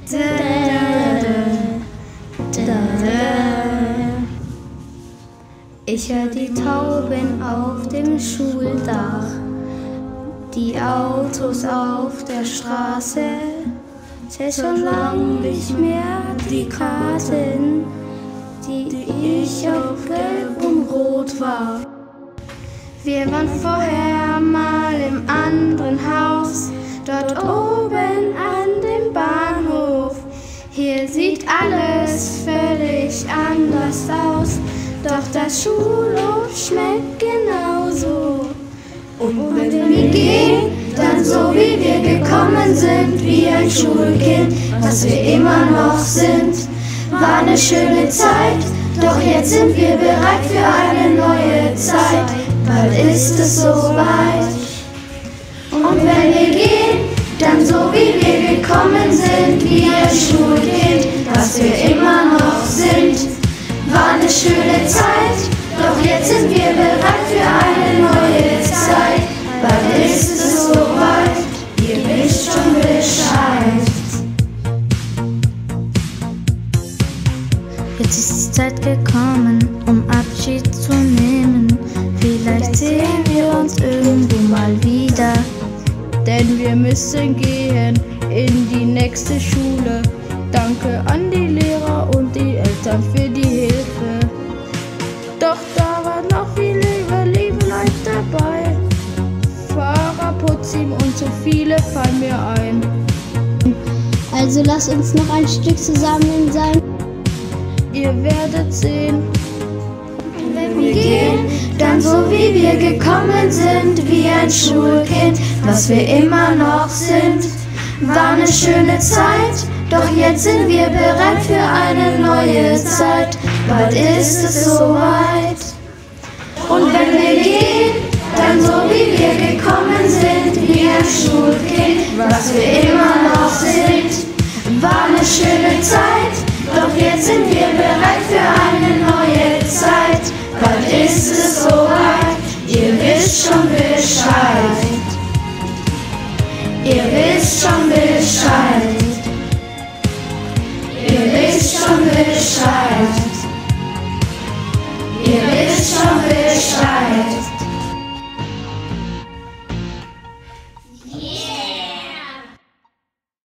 Ich hör die Tauben auf dem Schuldach, die Autos auf der Straße, zähl schon lang nicht mehr die Karten, die ich auf Gelb und Rot war. Wir waren vorher mal im anderen Haus, dort oben an dem Bahnhof. Hier sieht alles völlig anders aus, doch das Schulhof schmeckt genauso. Und wenn wir gehen, dann so wie wir gekommen sind, wie ein Schulkind, was wir immer noch sind. War eine schöne Zeit, doch jetzt sind wir bereit für eine neue Zeit. Bald ist es soweit. Und wenn wir gehen, dann so wie wir gekommen sind, wie ein Schulkind, was wir immer noch sind. War eine schöne Zeit, doch jetzt sind wir bereit für eine neue Zeit. Bald ist es soweit, ihr wisst schon Bescheid. Jetzt ist die Zeit gekommen, um Abschied zu nehmen. Vielleicht sehen wir uns irgendwo mal wieder. Denn wir müssen gehen in die nächste Schule. Danke an die Lehrer und die Eltern für die Hilfe. Doch da war noch viele liebe Leute dabei. Fahrer, Putzteam und so viele fallen mir ein. Also lass uns noch ein Stück zusammen sein. Ihr werdet sehen. Wenn wir gehen, dann so wie wir gekommen sind, wie ein Schulkind, was wir immer noch sind. War eine schöne Zeit, doch jetzt sind wir bereit für eine neue Zeit. Bald ist es soweit. Und wenn wir gehen, dann so wie wir gekommen sind, wie ein Schulkind, was wir immer noch sind. War eine schöne Zeit, doch jetzt sind wir bereit